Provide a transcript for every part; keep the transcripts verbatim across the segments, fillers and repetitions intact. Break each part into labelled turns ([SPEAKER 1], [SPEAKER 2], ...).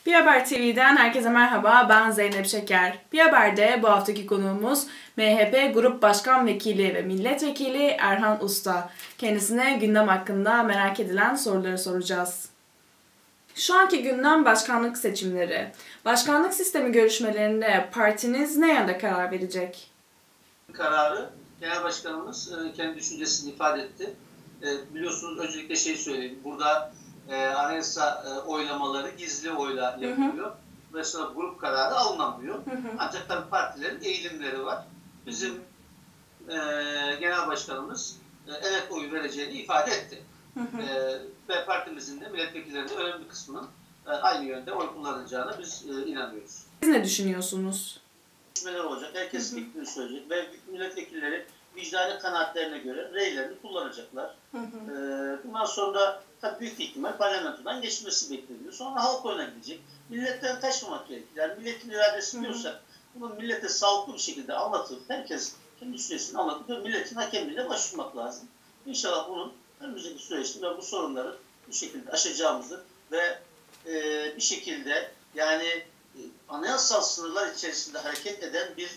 [SPEAKER 1] Bir Haber T V'den herkese merhaba, ben Zeynep Şeker. Bir Haber'de bu haftaki konuğumuz M H P Grup Başkan Vekili ve Milletvekili Erhan Usta. Kendisine gündem hakkında merak edilen soruları soracağız. Şu anki gündem başkanlık seçimleri. Başkanlık sistemi görüşmelerinde partiniz ne yönde karar verecek?
[SPEAKER 2] Kararı Genel Başkanımız kendi düşüncesini ifade etti. Biliyorsunuz öncelikle şey söyleyeyim. Burada e, anayasa e, oylamaları gizli oyla yapılıyor. Mesela grup kararı alınamıyor. Hı hı. Ancak tabii partilerin eğilimleri var. Bizim e, Genel Başkanımız e, evet oyu vereceğini ifade etti. Hı hı. E, ve partimizin de milletvekillerinin önemli bir kısmının e, aynı yönde oy kullanacağına biz e, inanıyoruz.
[SPEAKER 1] Siz ne düşünüyorsunuz?
[SPEAKER 2] Neler olacak? Herkes fikrini söyleyecek ve milletvekilleri vicdani kanaatlerine göre reylerini kullanacaklar. Hı hı. Ee, bundan sonra tabii büyük ihtimal parlamentodan geçmesi bekleniyor. Sonra halk oyuna gidecek. Milletten kaçmamak gerekir. Yani milletin iradesi diyorsak bunu millete sağlıklı bir şekilde anlatıp herkes kendi düşüncesini anlatıp ve milletin hakemliğine başvurmak lazım. İnşallah bunun önümüzdeki süreçte ve bu sorunları bu şekilde aşacağımızı ve e, bir şekilde yani e, anayasal sınırlar içerisinde hareket eden bir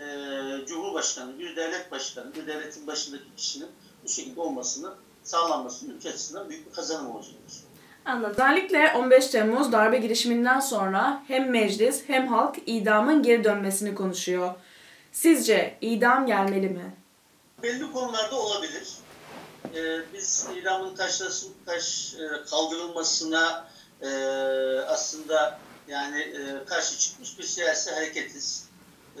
[SPEAKER 2] e, Cumhurbaşkanı, bir devlet başkanı, bir devletin başındaki kişinin bu şekilde olmasını sağlanmasının ülke açısından büyük bir kazanım olacaktır.
[SPEAKER 1] Anladım. Özellikle on beş Temmuz darbe girişiminden sonra hem meclis hem halk idamın geri dönmesini konuşuyor. Sizce idam gelmeli mi?
[SPEAKER 2] Belli konularda olabilir. Ee, biz idamın taşlasın, taş e, kaldırılmasına e, aslında yani e, karşı çıkmış bir siyasi hareketiz. Ee,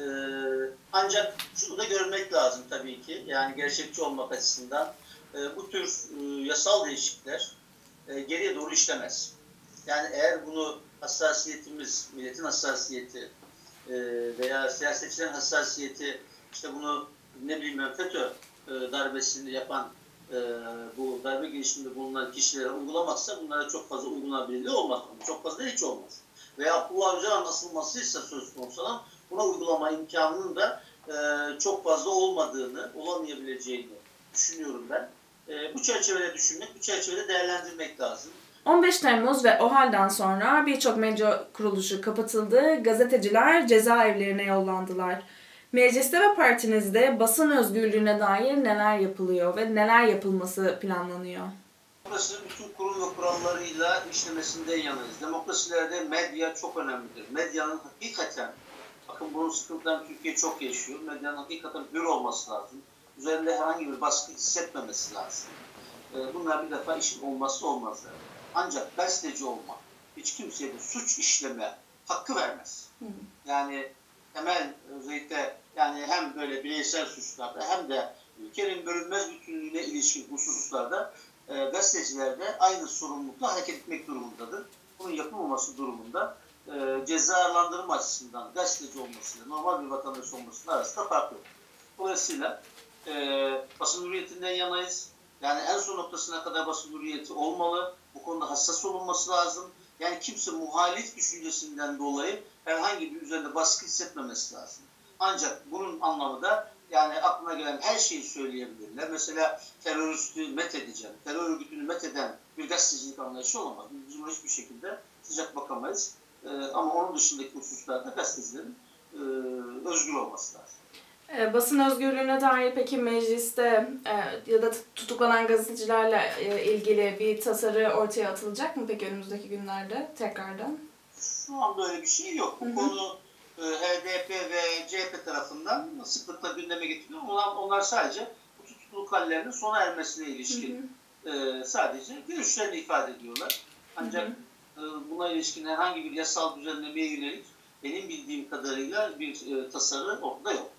[SPEAKER 2] ancak şunu da görmek lazım tabii ki, yani gerçekçi olmak açısından e, bu tür e, yasal değişiklikler e, geriye doğru işlemez. Yani eğer bunu hassasiyetimiz, milletin hassasiyeti e, veya siyasetçilerin hassasiyeti, işte bunu ne bileyim ben FETÖ e, darbesini yapan e, bu darbe girişiminde bulunan kişilere uygulamazsa bunlara çok fazla uygulanabilirliği olmaz. Çok fazla hiç olmaz. Veya Abdullah Öcalan'ın asılmasıysa söz konusu olan buna uygulama imkanının da e, çok fazla olmadığını, olamayabileceğini düşünüyorum ben. E, bu çerçevede düşünmek, bu çerçevede değerlendirmek lazım.
[SPEAKER 1] on beş Temmuz ve o halden sonra birçok medya kuruluşu kapatıldı, gazeteciler cezaevlerine yollandılar. Mecliste ve partinizde basın özgürlüğüne dair neler yapılıyor ve neler yapılması planlanıyor?
[SPEAKER 2] Demokrasinin bütün kurum ve kurallarıyla işlemesinden yanayız. Demokrasilerde medya çok önemlidir. Medyanın hakikaten, bakın bunun sıkıntılarını Türkiye çok yaşıyor. Medyanın hakikaten hür olması lazım. Üzerinde herhangi bir baskı hissetmemesi lazım. Bunlar bir defa işin olmazsa olmazlar. Ancak gazeteci olmak hiç kimseye de suç işleme hakkı vermez. Hı hı. Yani temel özellikle yani hem böyle bireysel suçlarda hem de ülkenin bölünmez bütünlüğüne ilişkin hususlarda e, gazeteciler de aynı sorumlulukla hareket etmek durumundadır. Bunun yapılmaması durumunda e, cezalandırma açısından gazeteci olmasıyla normal bir vatandaş olmasının arasında fark yok. Dolayısıyla e, basın hürriyetinden yanayız. Yani en son noktasına kadar basın hürriyeti olmalı. Bu konuda hassas olunması lazım. Yani kimse muhalif düşüncesinden dolayı herhangi bir üzerinde baskı hissetmemesi lazım. Ancak bunun anlamı da yani aklına gelen her şeyi söyleyebilirler. Mesela teröristi met edeceğim, terör örgütünü met eden bir gazetecilik anlayışı olamaz. Biz buna hiçbir şekilde sıcak bakamayız. Ee, ama onun dışındaki hususlarda gazetecilerin e, özgür olması lazım.
[SPEAKER 1] E, basın özgürlüğüne dair peki mecliste e, ya da tutuklanan gazetecilerle e, ilgili bir tasarı ortaya atılacak mı peki önümüzdeki günlerde tekrardan?
[SPEAKER 2] Şu anda öyle bir şey yok. Bu hı hı. konu e, H D P ve C H P tarafından sıklıkla gündeme getiriliyor. Onlar, onlar sadece bu tutukluluk hallerinin sona ermesine ilişkin hı hı. E, sadece görüşlerini ifade ediyorlar. Ancak hı hı. E, buna ilişkin herhangi bir yasal düzenlemeye yönelik benim bildiğim kadarıyla bir e, tasarı ortada yok.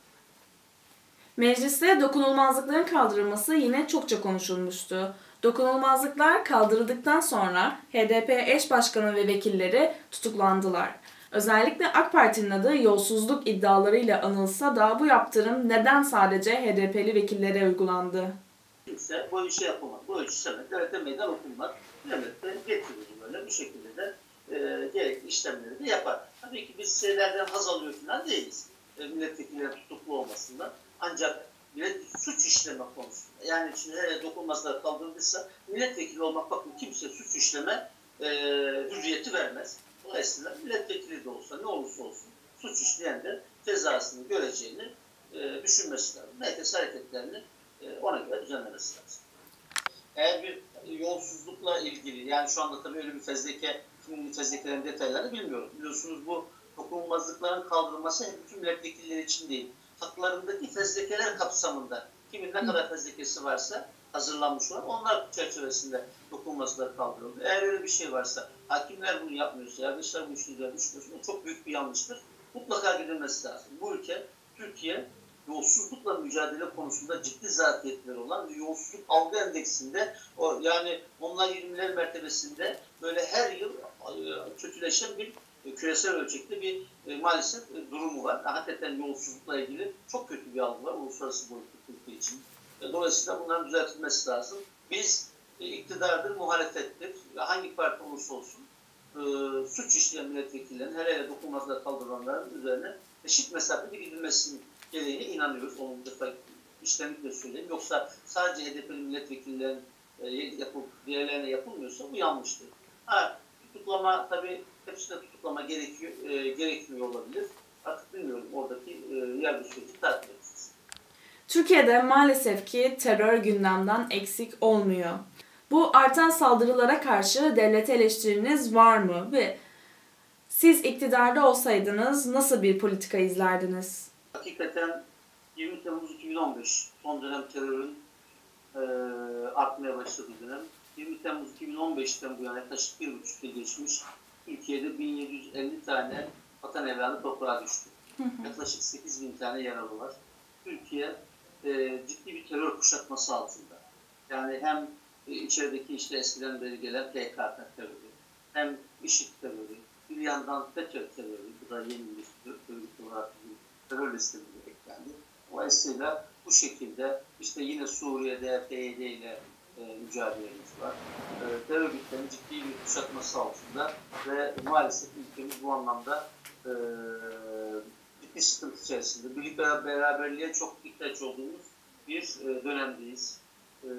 [SPEAKER 1] Mecliste dokunulmazlıkların kaldırılması yine çokça konuşulmuştu. Dokunulmazlıklar kaldırıldıktan sonra H D P eş başkanı ve vekilleri tutuklandılar. Özellikle AK Parti'nin adı yolsuzluk iddialarıyla anılsa da bu yaptırım neden sadece H D P'li vekillere uygulandı?
[SPEAKER 2] Kimse bu işi yapamaz. Bu işi sevmez. Devlete meydan okunmaz. Devlet de getirir böyle bu şekilde de e, gerekli işlemleri de yapar. Tabii ki biz şeylerden haz alıyor falan değiliz. E, milletvekilleri tutuklu olmasından. Ancak millet suç işleme konusunda, yani şimdi nereye dokunmazlar kaldırılırsa milletvekili olmak bakın kimse suç işleme e, hürriyeti vermez. Dolayısıyla milletvekili de olsa ne olursa olsun suç işleyen de cezasını göreceğini e, düşünmesi lazım. Herkes hareketlerini e, ona göre düzenlemesi lazım. Eğer bir yolsuzlukla ilgili, yani şu anda tabii öyle bir fezleke, kimin fezlekelerin detaylarını bilmiyorum. Biliyorsunuz bu dokunulmazlıkların kaldırılması hem bütün milletvekilleri için değil, haklarındaki fezlekeler kapsamında kimin ne kadar fezlekesi varsa hazırlanmış olan onlar çerçevesinde dokunulmazlıklar kaldırıldı. Eğer öyle bir şey varsa, hakimler bunu yapmıyorsa, yargıçlar bu işleri düşünmüyorsa o çok büyük bir yanlıştır. Mutlaka gidilmesi lazım. Bu ülke, Türkiye, yolsuzlukla mücadele konusunda ciddi zatiyetleri olan yolsuzluk algı endeksinde, o yani onlar yirmiler mertebesinde böyle her yıl kötüleşen bir küresel ölçekte bir e, maalesef e, durumu var. Hakikaten yolsuzlukla ilgili çok kötü bir algı var uluslararası boyutta Türkiye için. E, dolayısıyla bunların düzeltilmesi lazım. Biz e, iktidardır, muhalefettir, hangi parti olursa olsun e, suç işleyen milletvekillerinin, hele hele dokunulmazlığa kaldırılanların üzerine eşit mesafede gidilmesinin gereğine inanıyoruz. Onu bir defa işlemlikle söyleyeyim. Yoksa sadece H D P'li milletvekillerinin e, yapıp, diğerlerine yapılmıyorsa bu yanlıştır. Ha, tutuklama tabii hepsine tutuklama gerekiyor, e, gerekmiyor olabilir. Artık bilmiyorum, oradaki e, yargı süreci takip edeceğiz.
[SPEAKER 1] Türkiye'de maalesef ki terör gündemden eksik olmuyor. Bu artan saldırılara karşı devlete eleştiriniz var mı? Ve siz iktidarda olsaydınız nasıl bir politika izlerdiniz?
[SPEAKER 2] Hakikaten yirmi Temmuz iki bin on beş son dönem terörün e, artmaya başladığı dönem. yirmi Temmuz iki bin on beşten bu yana yaklaşık bir buçuk yıl geçmiş. Türkiye'de bin yedi yüz elli tane vatan evladı toprağa düştü. Hı hı. Yaklaşık sekiz bin tane yaralı var. Türkiye e, ciddi bir terör kuşatması altında. Yani hem e, içerideki işte eskiden beri gelen P K K terörü, hem IŞİD terörü, bir yandan FETÖ terörü, bu da yeni bir örgüt olarak terör listesine eklendi. Dolayısıyla bu şekilde işte yine Suriye'de P Y D ile e, mücadelemiz var. E, terör örgütlerinin ciddi bir kuşatması altında ve maalesef ülkemiz bu anlamda e, ciddi sıkıntı içerisinde. Birlik beraberliğe çok ihtiyaç olduğumuz bir e, dönemdeyiz. E,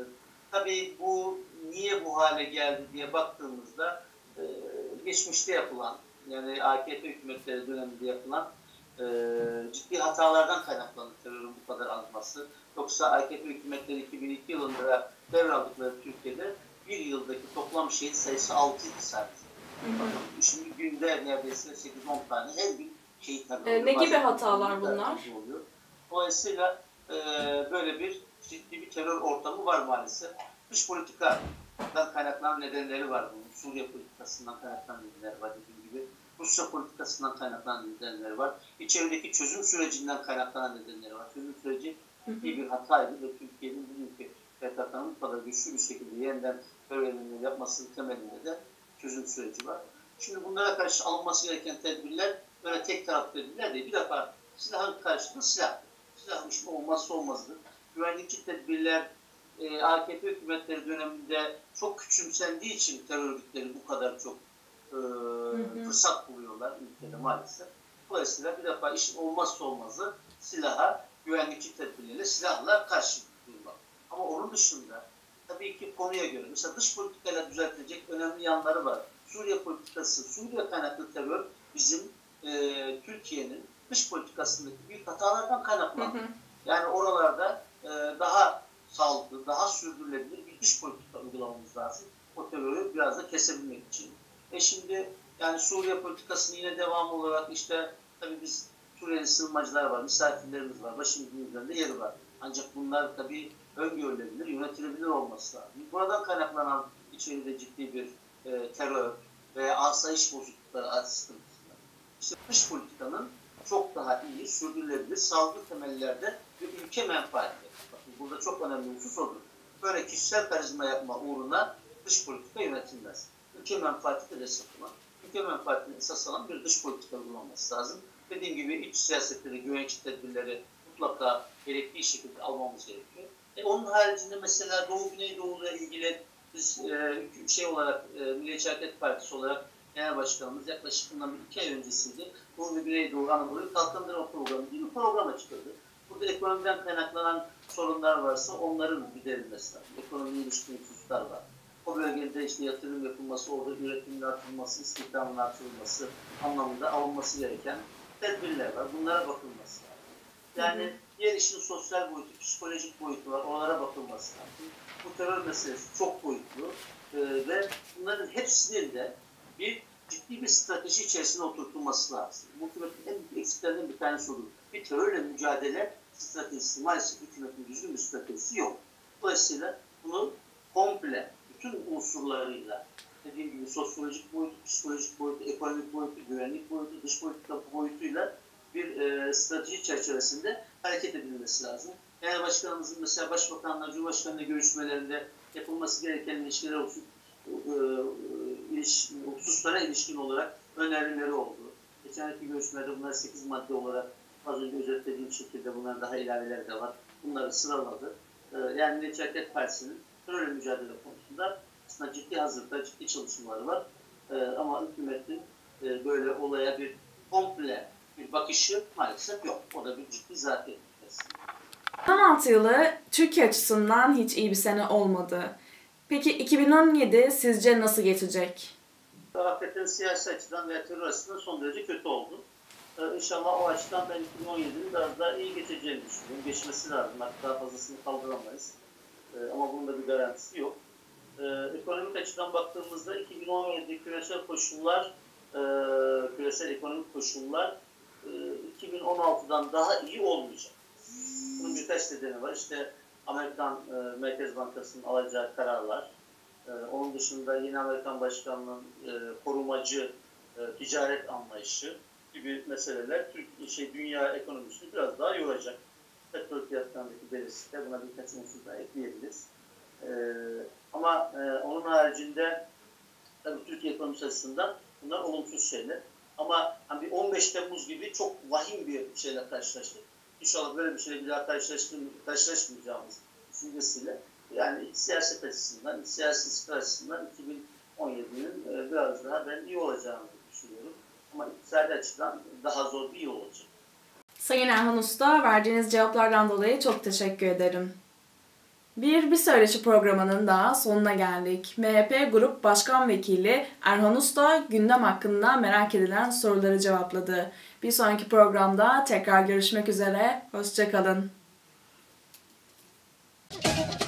[SPEAKER 2] tabii bu niye bu hale geldi diye baktığımızda e, geçmişte yapılan, yani A K P hükümetleri döneminde yapılan e, ciddi hatalardan kaynaklandı terörün bu kadar artması. Yoksa A K P hükümetleri iki bin iki yılında devraldıkları Türkiye'de bir yıldaki toplam şehit sayısı altıydı sadece. Şimdi günde neredeyse sekiz on tane her gün şehit oluyor.
[SPEAKER 1] E, ne gibi hatalar bunlar?
[SPEAKER 2] Oluyor. Dolayısıyla e, böyle bir ciddi bir terör ortamı var maalesef. Dış politikadan kaynaklanan nedenleri var bunun. Suriye politikasından kaynaklanan nedenleri var dediğim gibi. Rusya politikasından kaynaklanan nedenleri var. İçerideki çözüm sürecinden kaynaklanan nedenleri var. Çözüm süreci iyi bir hataydı ve Türkiye'nin bugünkü P K K'nın bu kadar güçlü bir şekilde yeniden terör eylemleri yapmasının temelinde de çözüm süreci var. Şimdi bunlara karşı alınması gereken tedbirler böyle tek taraflı tedbirler değil. Bir defa silahın karşılığı silah. Silahın işin olmazsa olmazdır. Güvenlikçi tedbirler e, A K P hükümetleri döneminde çok küçümsendiği için terör örgütleri bu kadar çok e, hı hı. fırsat buluyorlar ülkede maalesef. Dolayısıyla bir defa işin olmazsa olmazı silaha, güvenlikçi tedbirlerle silahla karşı durmak. Ama onun dışında tabii ki konuya göre mesela dış politikayla düzeltilecek önemli yanları var. Suriye politikası, Suriye kaynaklı terör bizim e, Türkiye'nin dış politikasındaki büyük hatalardan kaynaklandı. Yani oralarda e, daha sağlıklı, daha sürdürülebilir bir dış politika uygulamamız lazım. O terörü biraz da kesebilmek için. E şimdi yani Suriye politikasının yine devamı olarak işte tabii biz Suriyeli sığınmacılar var, misafirlerimiz var, başımızın üzerinde yeri var. Ancak bunlar tabii öngörülebilir, yönetilebilir olması lazım. Buradan kaynaklanan içeride ciddi bir e, terör ve asayiş bozuklukları açısından İşte dış politikanın çok daha iyi, sürdürülebilir, sağlıklı temellerde bir ülke menfaati. Bakın burada çok önemli husus odur. Böyle kişisel karizma yapma uğruna dış politika yönetilmez. Ülke menfaati de esas olan, ülke menfaatini esas alan bir dış politika uygulanması lazım. Dediğim gibi iç siyasetleri, güvenlik tedbirleri mutlaka gerektiği şekilde almamız gerekiyor. E onun haricinde mesela Doğu Güneydoğu'yla ilgili biz e, şey olarak e, Milliyetçi Hareket Partisi olarak Genel Başkanımız yaklaşık bundan bir iki ay öncesiydi. Doğu ve Güneydoğu Anadolu'yu kalkındırma programı diye bir program açıkladı. Burada ekonomiden kaynaklanan sorunlar varsa onların giderilmesi lazım. Ekonomiye ilişkin hususlar var. o bölgede işte yatırım yapılması, orada üretimin artırılması, istihdamın artırılması anlamında alınması gereken tedbirler var. Bunlara bakılması lazım. Yani hı hı. Diğer işin sosyal boyutu, psikolojik boyutu var. Onlara bakılması lazım. Bu terör meselesi çok boyutlu ee, ve bunların hepsinin de bir ciddi bir strateji içerisinde oturtulması lazım. Bu hükümetin en büyük eksiklerinden bir tanesi olur. Bir terörle mücadele stratejisi, maalesef hükümetin düzgün bir stratejisi yok. Dolayısıyla bunu komple, bütün unsurlarıyla, dediğim gibi sosyolojik boyutu, psikolojik boyutu, ekonomik boyutu, güvenlik boyutu, dış politika boyutuyla bir e, strateji çerçevesinde hareket edilmesi lazım. Genel Başkanımızın mesela Başbakanla, Cumhurbaşkanı'yla görüşmelerinde yapılması gereken ilişkiler husus, e, iliş, hususlara ilişkin olarak önerileri oldu. Geçenki görüşmelerde bunlar sekiz madde olarak az önce özetlediğim şekilde bunların daha ilaveleri de var. Bunları sıraladı. E, yani Milliyetçi Hareket Partisi'nin terörle mücadele konusunda aslında ciddi hazırlıklar, ciddi çalışmaları var. E, ama hükümetin e, böyle olaya bir komple bir bakışı maalesef yok. O da bir ciddi zafiyet.
[SPEAKER 1] iki bin on altı yılı Türkiye açısından hiç iyi bir sene olmadı. Peki iki bin on yedi sizce nasıl geçecek?
[SPEAKER 2] Hakikaten siyasi açıdan ve terör açısından son derece kötü oldu. Ee, İnşallah o açıdan ben iki bin on yedinin biraz daha iyi geçeceğini düşünüyorum. Geçmesi lazım. Hatta daha fazlasını kaldıramayız. Ee, ama bunun da bir garantisi yok. Ee, ekonomik açıdan baktığımızda iki bin on yedi küresel koşullar, e, küresel ekonomik koşullar e, iki bin on altıdan daha iyi olmayacak. Bunun birkaç nedeni var. İşte Amerikan e, Merkez Bankası'nın alacağı kararlar, e, onun dışında yeni Amerikan Başkanlığı'nın e, korumacı e, ticaret anlayışı gibi meseleler Türk, şey, dünya ekonomisini biraz daha yoracak. Petrol fiyatlarındaki belirsizlikler, buna birkaç unsur daha ekleyebiliriz. E, ama e, onun haricinde tabii Türkiye ekonomisi açısından bunlar olumsuz şeyler. Ama hani on beş Temmuz gibi çok vahim bir şeyle karşılaştık. İnşallah böyle bir şeyle bir daha karşılaşmayacağımız düşüncesiyle yani iç siyaset açısından, iç siyasi istikrar açısından iki bin on yedinin biraz daha ben iyi olacağını düşünüyorum. Ama iktisadi açıdan daha zor bir yıl olacak.
[SPEAKER 1] Sayın Erhan Usta, verdiğiniz cevaplardan dolayı çok teşekkür ederim. Bir Bir Söyleşi programının daha sonuna geldik. M H P Grup Başkan Vekili Erhan Usta gündem hakkında merak edilen soruları cevapladı. Bir sonraki programda tekrar görüşmek üzere. Hoşça kalın.